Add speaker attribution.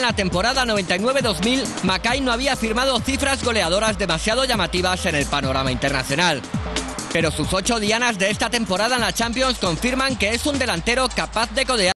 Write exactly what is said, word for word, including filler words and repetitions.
Speaker 1: en la temporada noventa y nueve dos mil, Mackay no había firmado cifras goleadoras demasiado llamativas en el panorama internacional. Pero sus ocho dianas de esta temporada en la Champions confirman que es un delantero capaz de codear